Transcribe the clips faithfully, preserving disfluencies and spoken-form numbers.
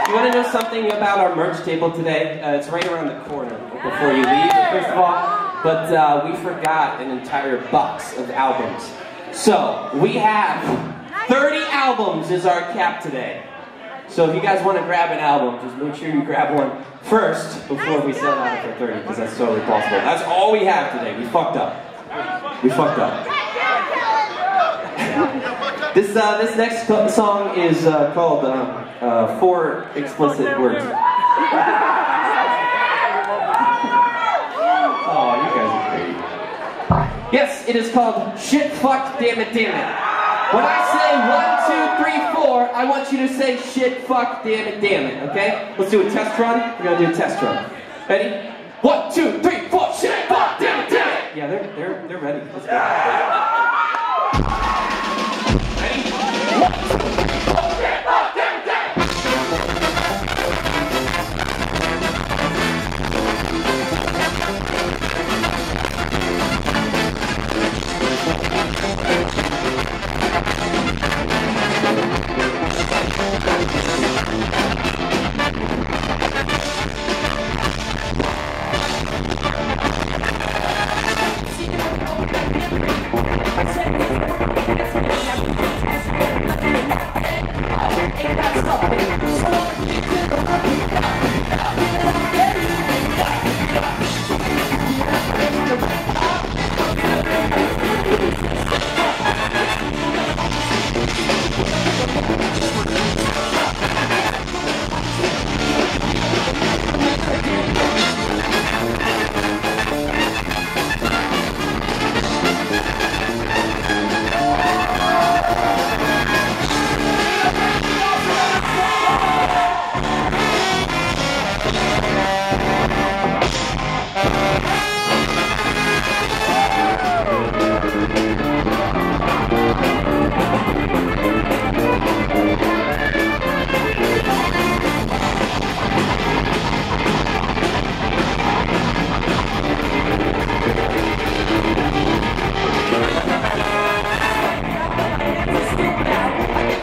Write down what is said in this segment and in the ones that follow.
You want to know something about our merch table today? Uh, it's right around the corner before you leave, first of all. But uh, we forgot an entire box of albums. So we have thirty albums is our cap today. So if you guys want to grab an album, just make sure you grab one first before we sell out for thirty, because that's totally possible. That's all we have today. We fucked up. We fucked up. This uh, this next song is uh, called uh, uh, Four Explicit Words. Oh, you guys are great. Yes, it is called Shit, Fuck, Damn It, Damn It. When I say one, two, three, four, I want you to say shit, fuck, damn it, damn it, okay? Let's do a test run. We're gonna do a test run. Ready? One, two, three, four, shit, fuck, damn it, damn it! Yeah, they're, they're, they're ready. Let's go. Ready? One, two, three, four, shit, fuck, damn it, damn it!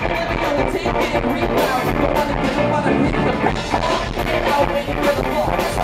I'll wait for the ball.